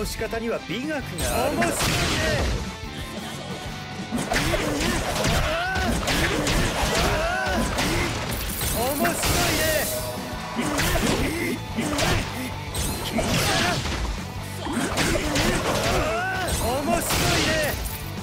の仕方には美学がある。面白いね。面白いね。面白いね。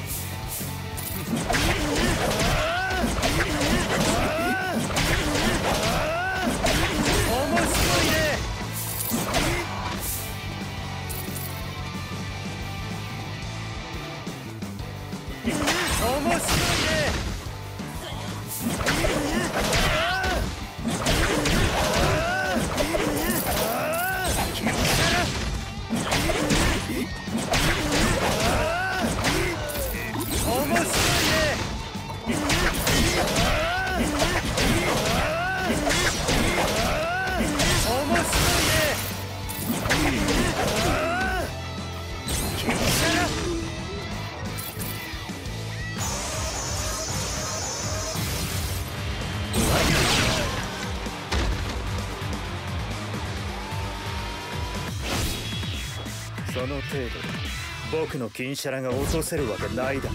その程度で僕の金シャラが落とせるわけないだろ。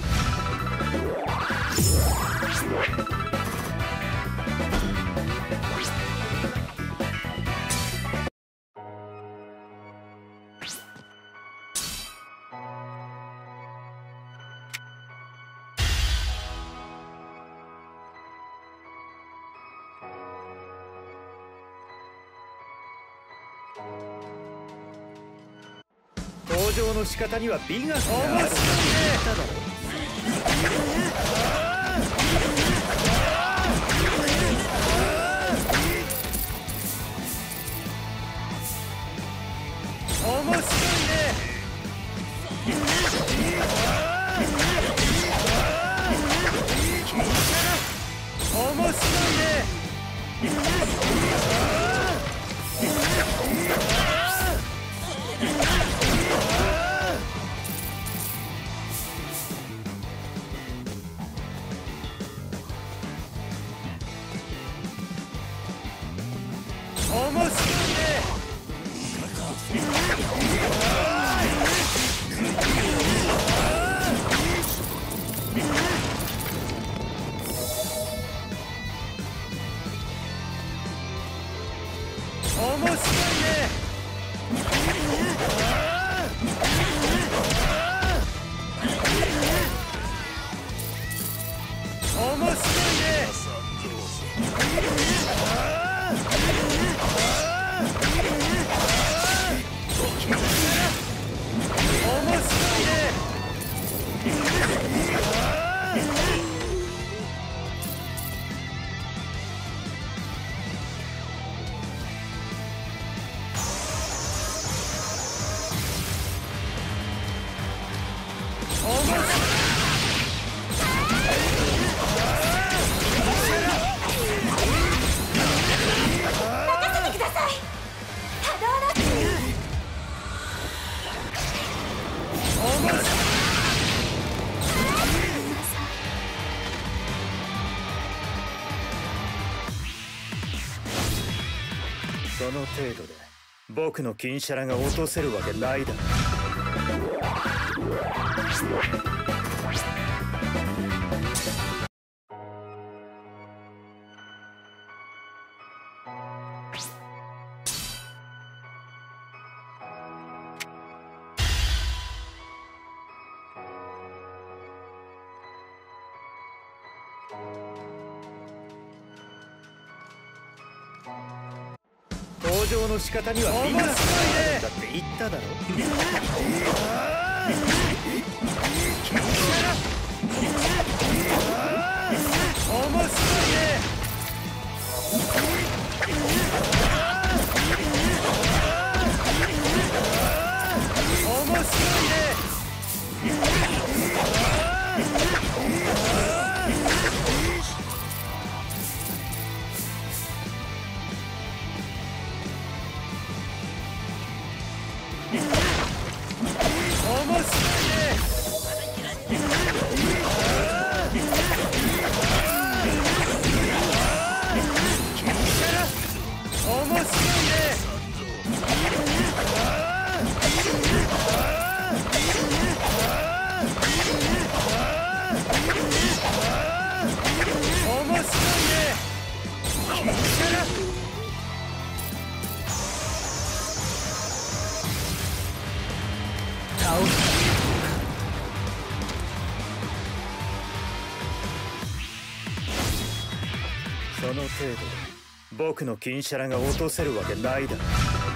登場の仕方には美学がある。面白いね。面白いね。その程度で僕の金シャラが落とせるわけないだろ。登場の仕方には美学があるんだって言っただろ。面白いね。面白いね。面白いね。 その程度で僕の金シャラが落とせるわけないだろ。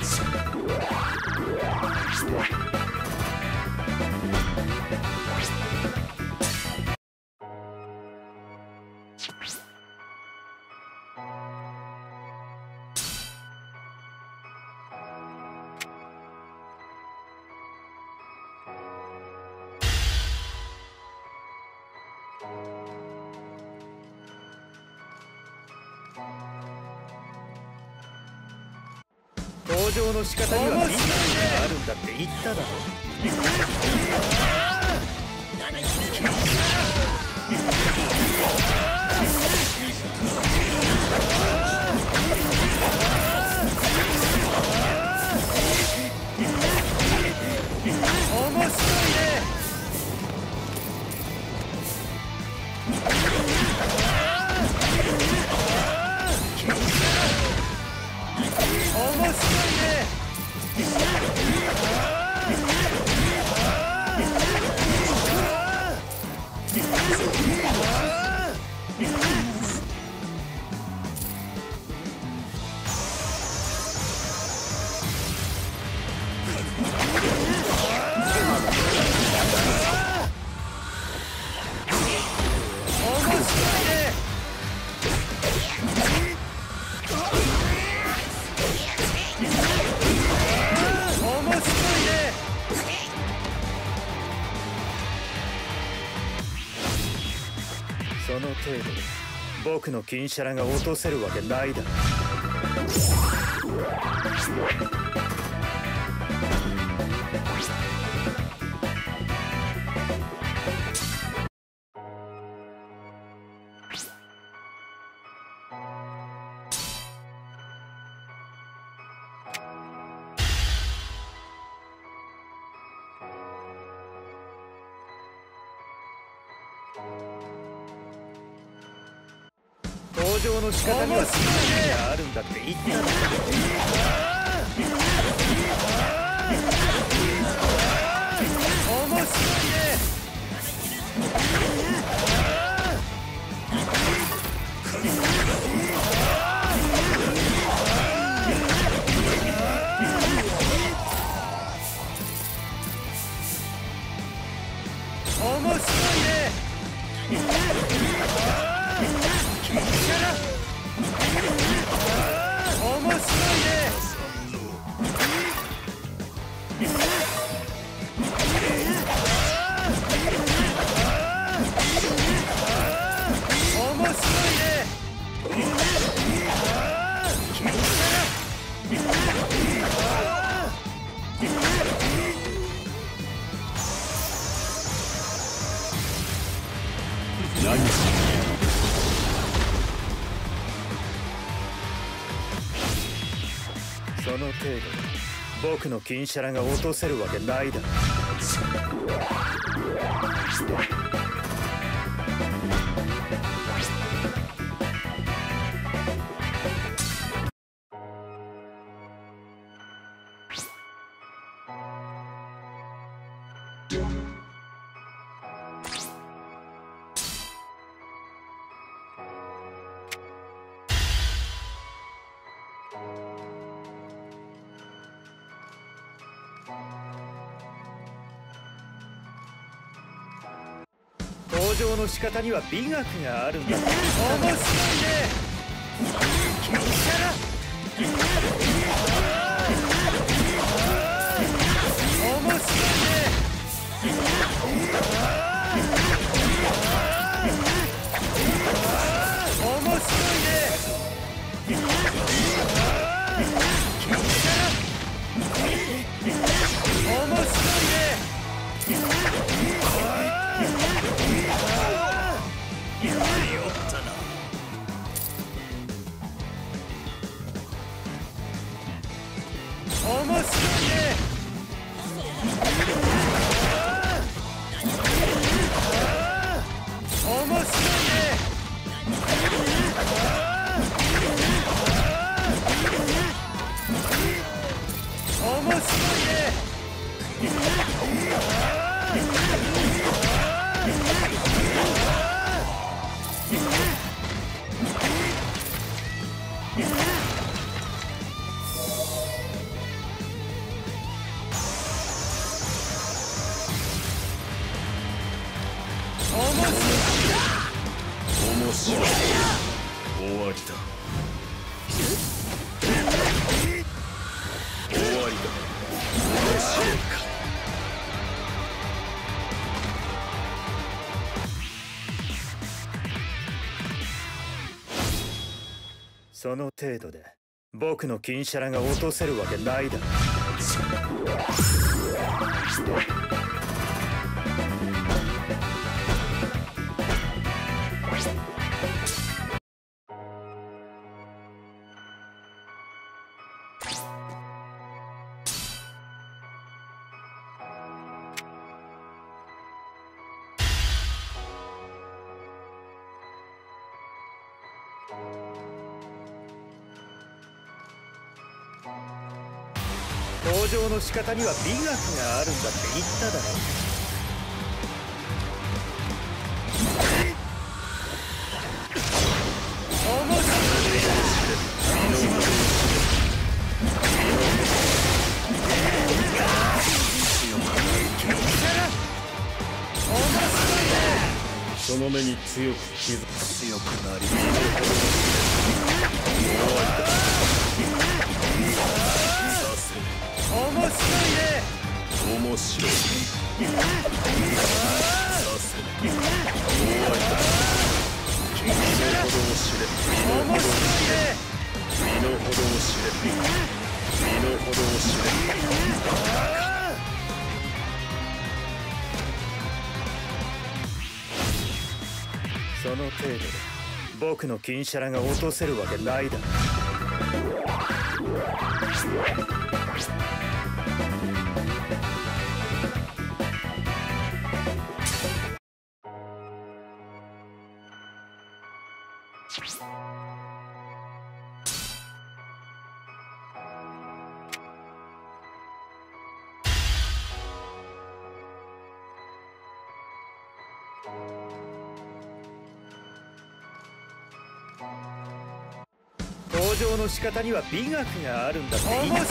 登場の仕方にはミスがあるんだって言っただろ。面白いね。面白いね。その程度で僕の金シャラが落とせるわけないだろ。登場の仕方にはすべてがあるんだって言っただろ。面白いね。面白いね。面白いね。何その程度で僕の金シャラが落とせるわけないだろ。登場の仕方には美学があるんだ。面白いね。金シャラ。面白いね。面白いね。金シャラ。面白いね。やりおったな。面白いね。面白いね。面白いね。 わりだ。終わりだ。面白いか。 その程度で僕の金シャラが落とせるわけないだろ。登場の仕方には美学があるんだって言っただろ。面白いだ。 その目に強くなり。 面白いね。 面白い。させ終わりだ。身の程を知れ。 面白いね。 身の程を知れ。身の程を知れ。 その程度で僕の金シャラが落とせるわけないだろ。登場の仕方には美学があるんだって言っただろ。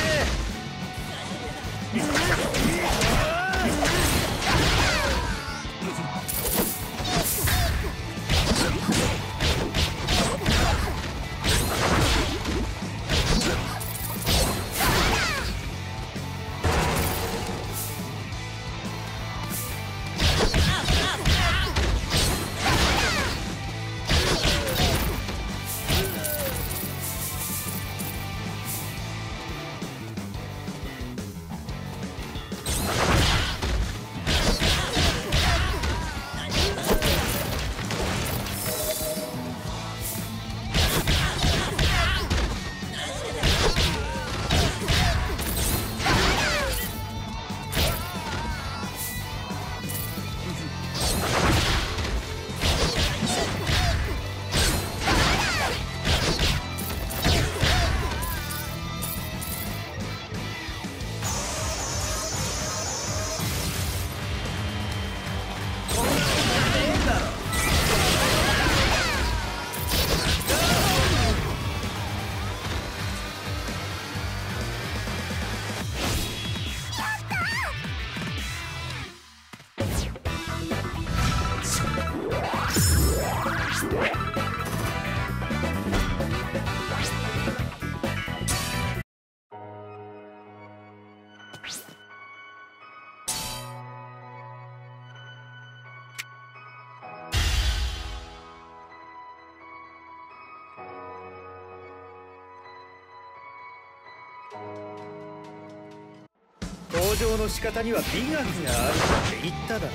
登場の仕方には美学があるって言っただろ。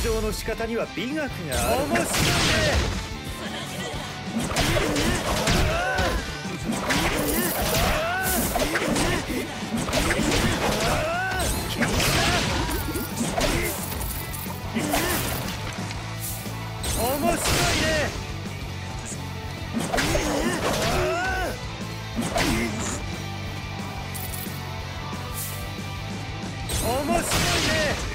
登場の仕方には美学がある。面白いね。面白いね。面白いね。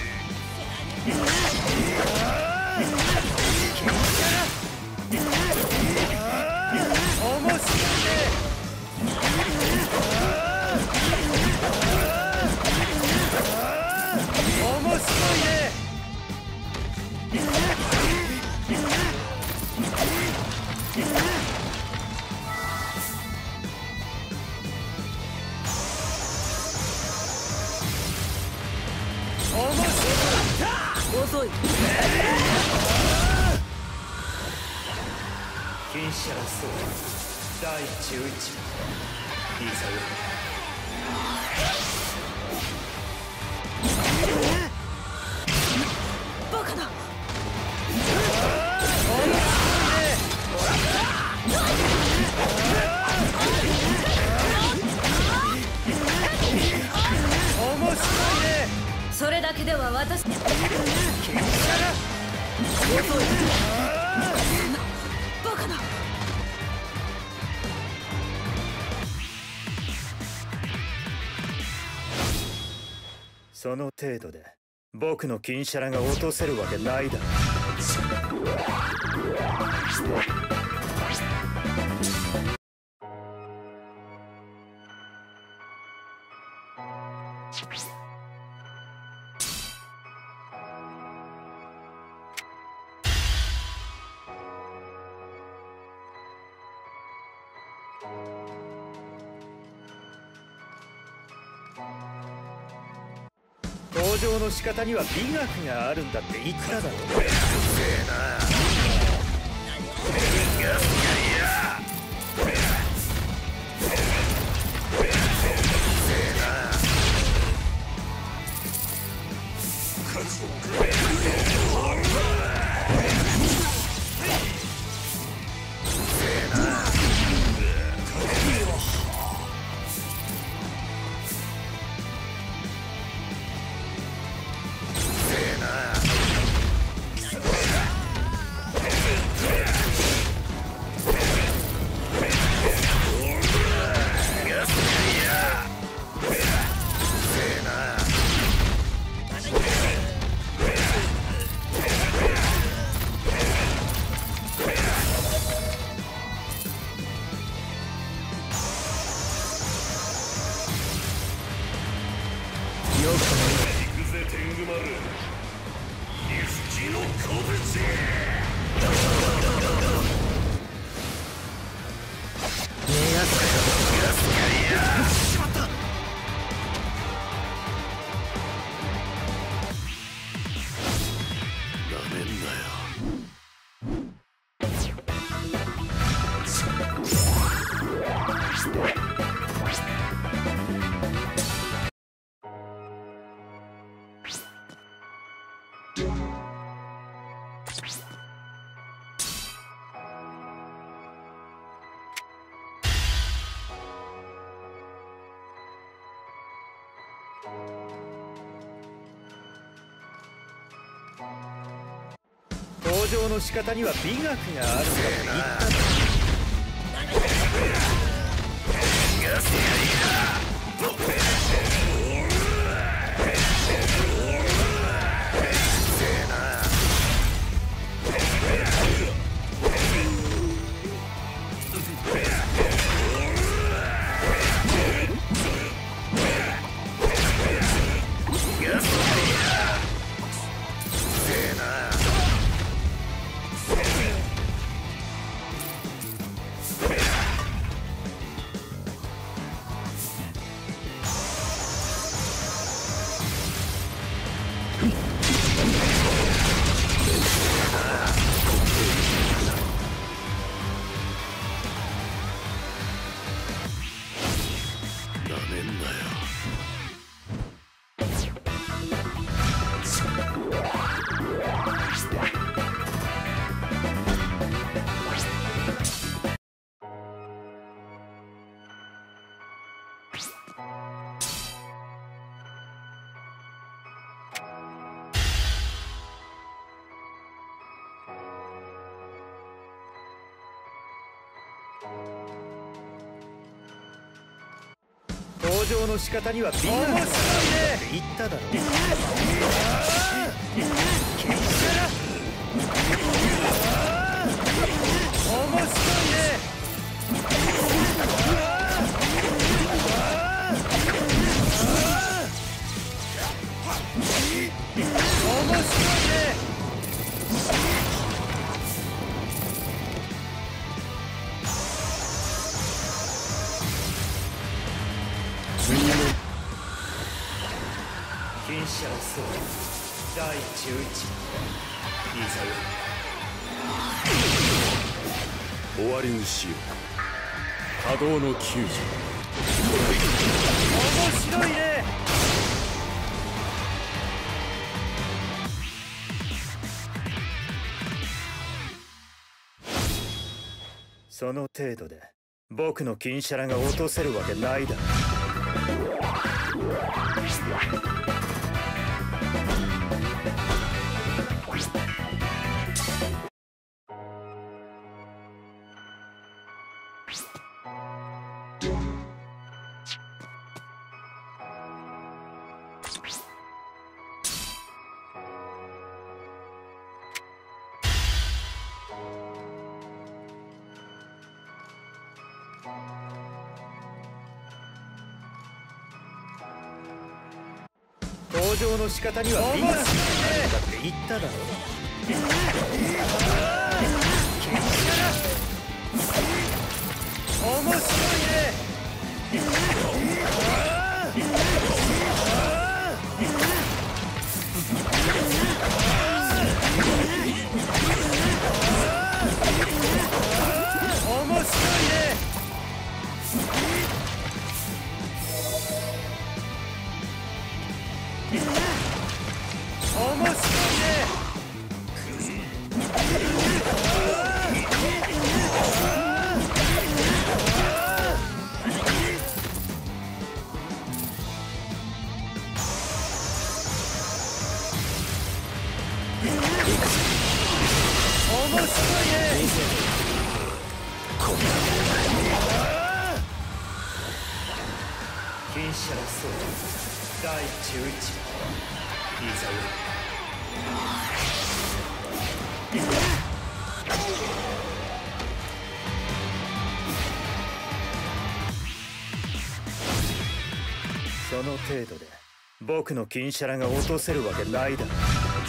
遅い。 金シャラソー第11話リザヨバカだ。 面白いね。 それだけでは私。遅い。バカだ。 その程度で僕の金シャラが落とせるわけないだろ。登場の仕方には美学があるんだって言っただろ。うるせえな。登場の仕方には美学があるんだって言っただろ。 登場の仕方にはビンナーって言っただろ。面白いね。銀シャラソウル第11いざよ終わりにしよう。波動の救助。 面白いね。その程度で僕の金シャラが落とせるわけないだろ。登場の仕方にはビンナーだって言っただろ。面白いね。面白いね。面白いね。銀シャラソウル第11いざよその程度で僕の金シャラが落とせるわけないだろ。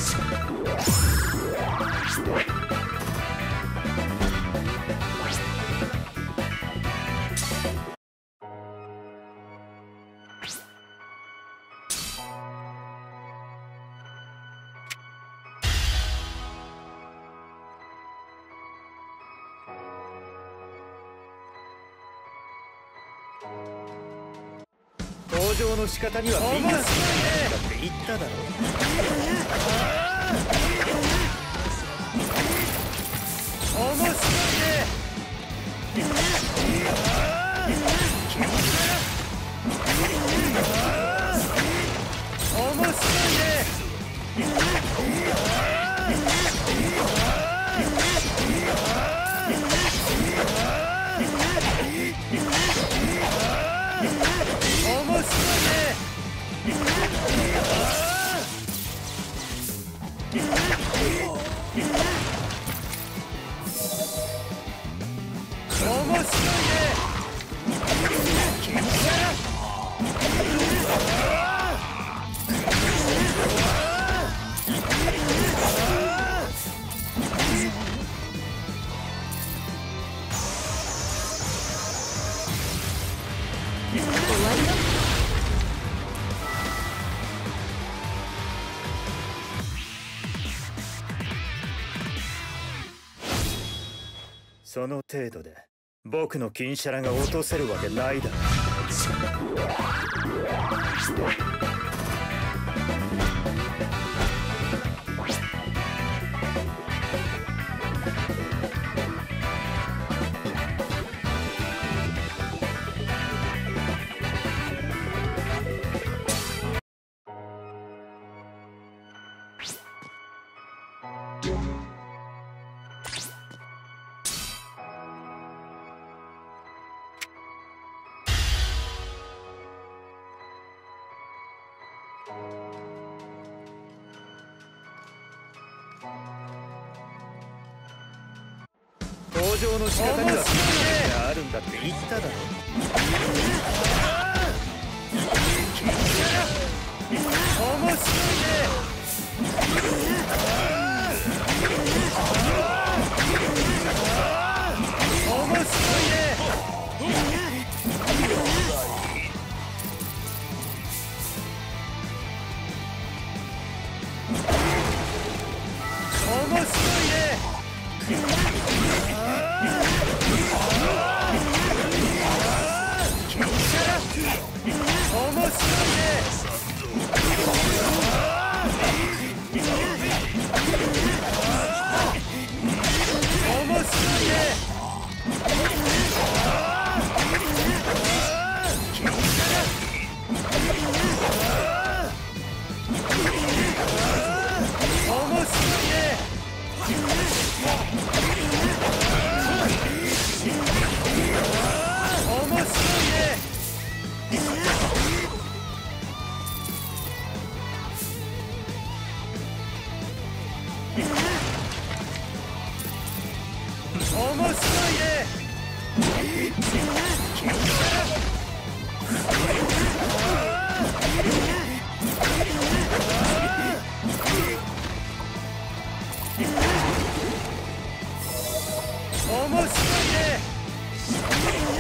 登場の仕方にはビンナーだって言っただろ。面白いね。面白いね。その程度で僕の金シャラが落とせるわけないだろ。 登場の仕方にはあるんだって言っただろ。面白いね。面白いね。面白いね。面白いね。